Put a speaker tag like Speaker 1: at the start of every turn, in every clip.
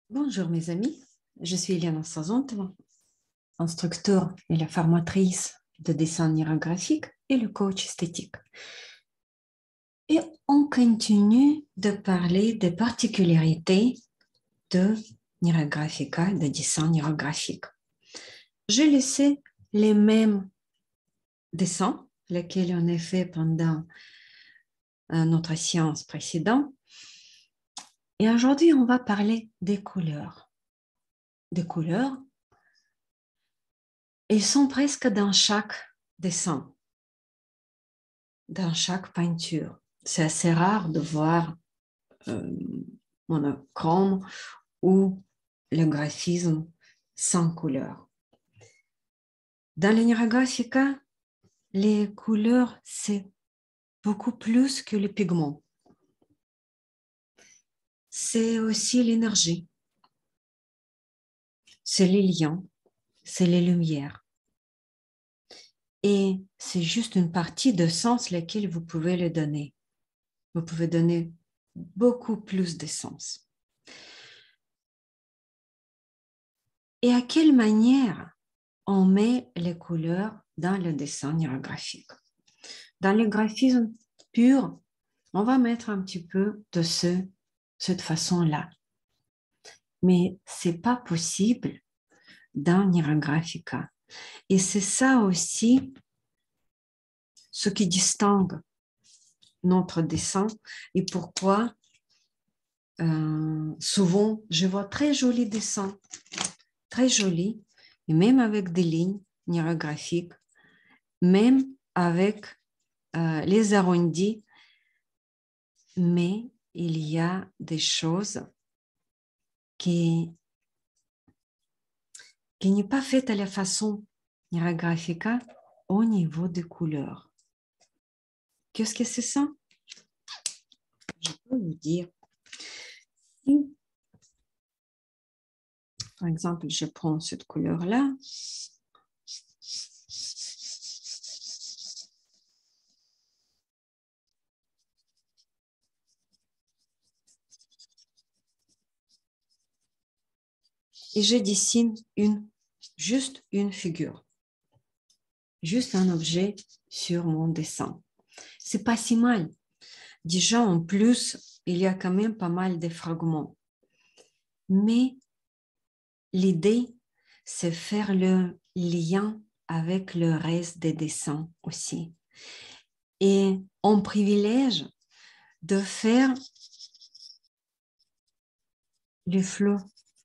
Speaker 1: Bonjour mes amis, je suis Eliana Sazontova, instructeur et la formatrice de dessin nérographique et le coach esthétique. Et on continue de parler des particularités de Nérographica, de dessin nérographique. J'ai laissé les mêmes dessins, lesquels on a fait pendant notre séance précédente. Et aujourd'hui, on va parler des couleurs. Des couleurs, elles sont presque dans chaque dessin, dans chaque peinture. C'est assez rare de voir monochrome ou le graphisme sans couleur. Dans l'Enérographica, les couleurs, c'est beaucoup plus que les pigments. C'est aussi l'énergie, c'est les liens, c'est les lumières. Et c'est juste une partie de sens laquelle vous pouvez le donner. Vous pouvez donner beaucoup plus de sens. Et à quelle manière on met les couleurs dans le dessin nérographique? Dans le graphisme pur, on va mettre un petit peu de cette façon-là. Mais ce n'est pas possible dans Nérographica. Et c'est ça aussi ce qui distingue notre dessin et pourquoi souvent je vois très jolis dessins, très jolis, et même avec des lignes nérographiques, même avec les arrondis, mais il y a des choses qui n'est pas faite à la façon Nérographica au niveau des couleurs. Qu'est-ce que c'est ça? Je peux vous dire. Si, par exemple, je prends cette couleur-là, et je dessine juste une figure, juste un objet sur mon dessin. C'est pas si mal. Déjà, en plus, il y a quand même pas mal de fragments. Mais l'idée, c'est faire le lien avec le reste des dessins aussi. Et on privilège de faire le flot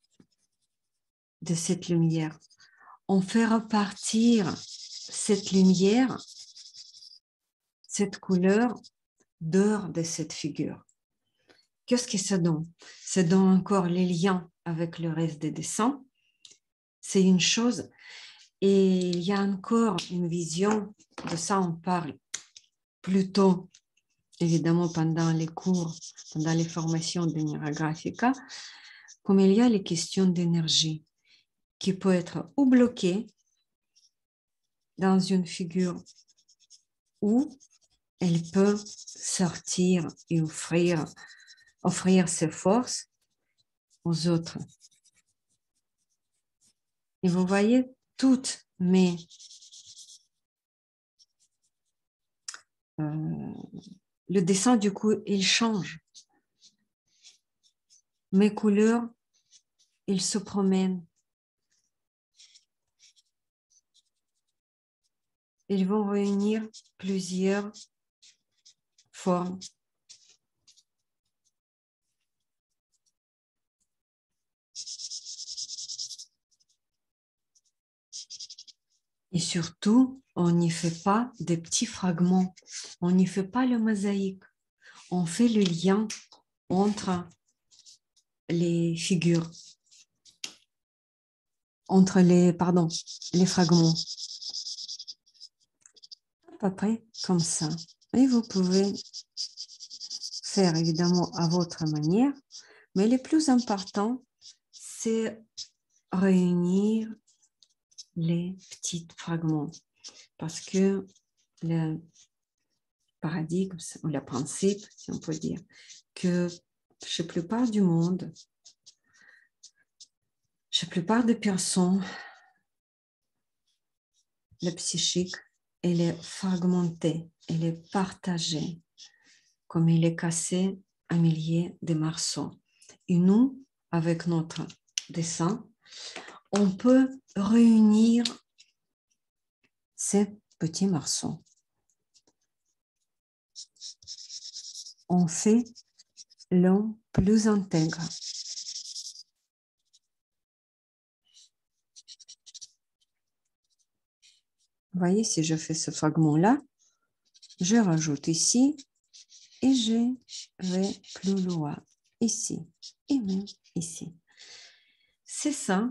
Speaker 1: de cette lumière. On fait repartir cette lumière, cette couleur, dehors de cette figure. Qu'est-ce que ça donne? Ça donne encore les liens avec le reste des dessins. C'est une chose. Et il y a encore une vision, de ça on parle plutôt, évidemment, pendant les cours, pendant les formations de Nérographica, comme il y a les questions d'énergie qui peut être ou bloquée dans une figure ou elle peut sortir et offrir ses forces aux autres. Et vous voyez, toutes mes le dessin, du coup, il change. Mes couleurs, ils se promènent. Ils vont réunir plusieurs formes. Et surtout, on n'y fait pas des petits fragments. On n'y fait pas le mosaïque. On fait le lien entre les figures, entre les fragments. À peu près comme ça. Et vous pouvez faire évidemment à votre manière, mais le plus important, c'est réunir les petits fragments parce que le paradigme ou le principe, si on peut dire, que chez la plupart du monde, La plupart des personnes, le psychique, elle est fragmentée, elle est partagée, comme il est cassé à milliers de morceaux. Et nous, avec notre dessin, on peut réunir ces petits morceaux. On fait l'un plus intègre. Vous voyez, si je fais ce fragment-là, je rajoute ici et je vais plus loin, ici et même ici. C'est ça,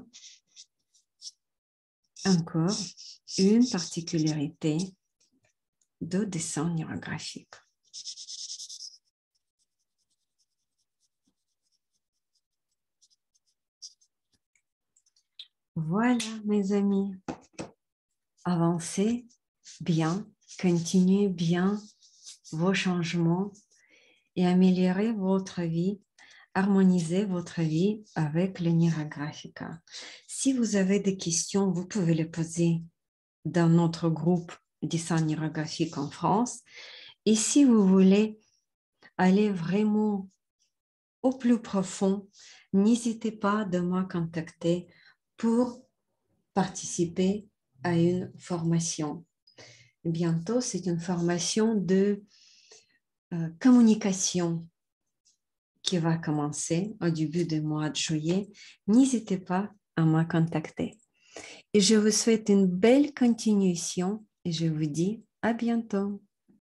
Speaker 1: encore, une particularité de dessin neurographique. Voilà, mes amis. Avancez bien, continuez bien vos changements et améliorez votre vie, harmonisez votre vie avec le Neurographica. Si vous avez des questions, vous pouvez les poser dans notre groupe Dessin Neurographique en France. Et si vous voulez aller vraiment au plus profond, n'hésitez pas de me contacter pour participer à une formation. Bientôt, c'est une formation de communication qui va commencer au début du mois de juillet. N'hésitez pas à me contacter. Et je vous souhaite une belle continuation et je vous dis à bientôt.